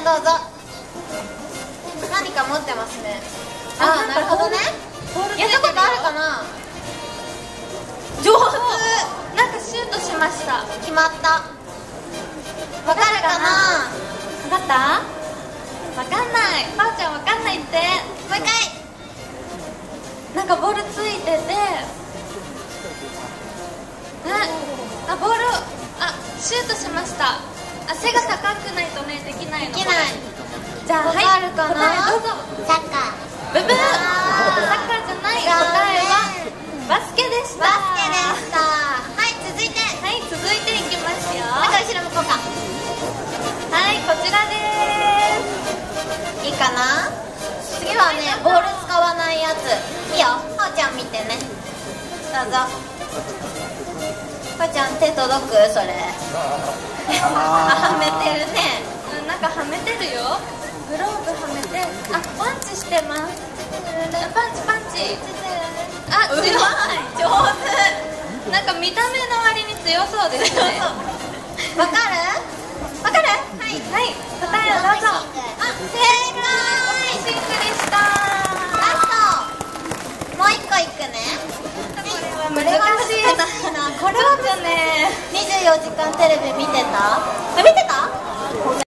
どうぞ。何か持ってますね。ああ、なるほどね。やったことあるかな。上手。 なんかシュートしました。 決まった。わかるかな。 わかった？わかんない。パーちゃんわかんないって。 もう一回。 なんかボールついてて、あ、ボール、あ、シュートしました。あ、背が高くないとね、できないの。 できない。 じゃあ、はい、 わかるかな。 答えどうぞ。 サッカー。 ブブー。サッカーじゃない。答えはバスケでした。 バスケでした。はい、続いて。 はい、続いていきますよ。 もう一回後ろ向こうか。 はい、こちらでいいかな。次はね、ボール使わないやつ。いいよ、ほうちゃん見てね。どうぞ。ほうちゃん手届く？それはめてるね。 なんかはめてるよ。グローブはめて、あ、パンチしてます。パンチパンチ。あ、強い。 上手。 なんか見た目の割に強そうですね。 わかる？わかる？はい、 はい、答えをどうぞ。 あ、正解。 シンクでした。 ラスト。もう一個いくね。 難しいな。これはね、 24時間テレビ見てた？見てた？